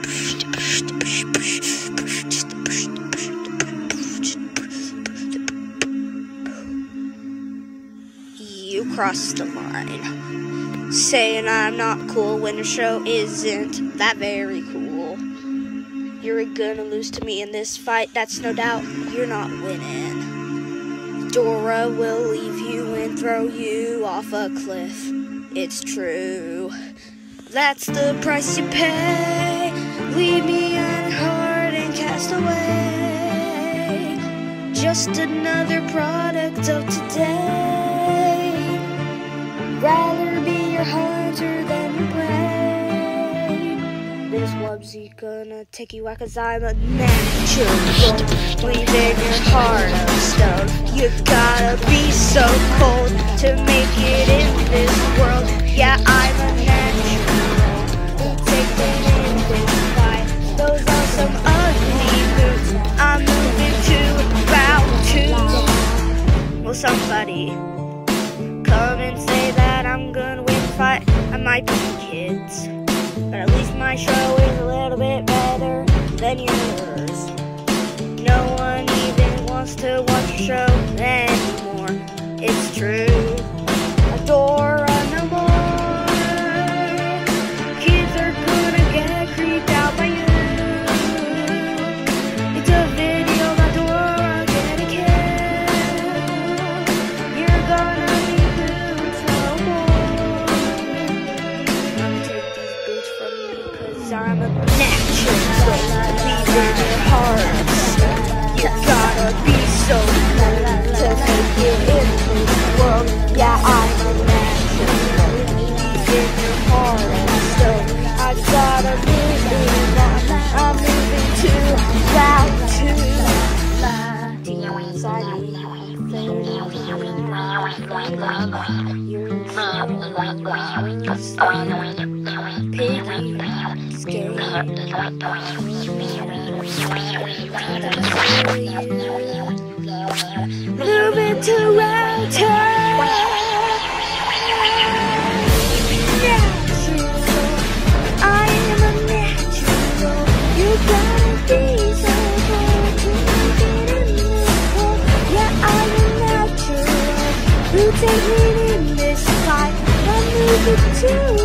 You crossed the line, saying I'm not cool when the show isn't that very cool. You're gonna lose to me in this fight, that's no doubt, you're not winning. Dora will leave you and throw you off a cliff, it's true. That's the price you pay, leave me unheard and cast away. Just another product of today. Rather be your hunter than your prey. This wubsy gonna take you out 'cause I'm a natural. Leaving your heart of stone. You gotta be so cold to make it in this world. Yeah, I'm a natural. We'll take them in this fight. Those are some ugly boots. I'm moving to round 2. Will somebody come and say that I'm gonna win the fight? I might be kids, but at least my show is a little bit better than yours. No one even wants to watch your show anymore. It's true. Adora no more. Kids are gonna get creeped out by you. It's a video that Dora gonna kill. You're gonna be boots no more. I'm gonna take these boots from you 'cause I'm a natural. Leaving your heart. You gotta be so cool to make it in this world. Yeah, I'm a natural. Leaving your heart and stone. I gotta move it on. I'm moving to round 2. Deep inside me, you're moving to round 2. Natural, I am a natural. You gotta be so cold to make it in this world. Yeah, I'm a natural. You take me in this fight. I'm moving to